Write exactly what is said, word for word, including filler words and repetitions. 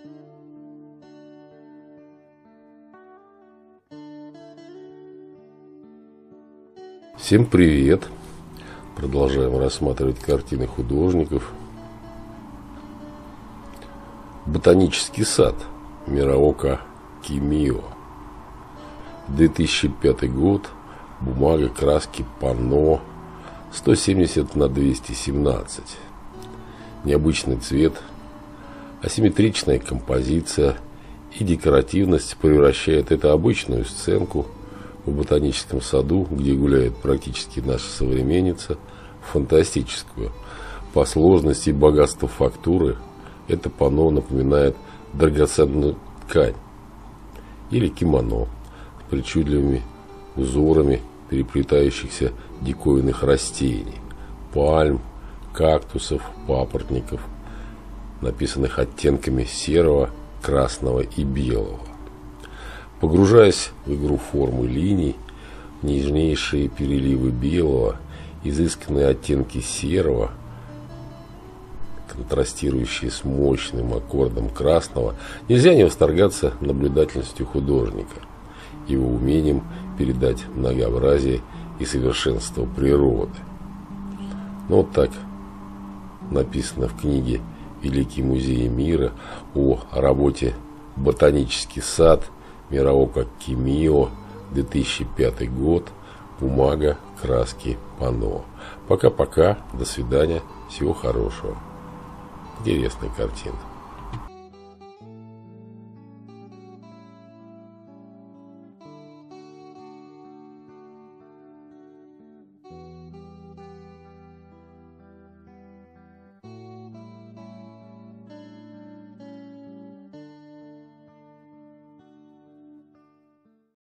Всем привет! Продолжаем рассматривать картины художников. Ботанический сад Мираока Кимио. две тысячи пятый год. Бумага, краски, панно. сто семьдесят на двести семнадцать. Необычный цвет, асимметричная композиция и декоративность превращает эту обычную сценку в ботаническом саду, где гуляет практически наша современница, в фантастическую. По сложности и богатству фактуры это панно напоминает драгоценную ткань или кимоно с причудливыми узорами переплетающихся диковинных растений, пальм, кактусов, папоротников, написанных оттенками серого, красного и белого. Погружаясь в игру формы линий, нежнейшие переливы белого, изысканные оттенки серого, контрастирующие с мощным аккордом красного, нельзя не восторгаться наблюдательностью художника, его умением передать многообразие и совершенство природы. Ну, вот так написано в книге «Великие музеи мира» о работе «Ботанический сад» Мираока Кимио, две тысячи пятый год, бумага, краски, панно. Пока-пока, до свидания, всего хорошего. Интересная картина.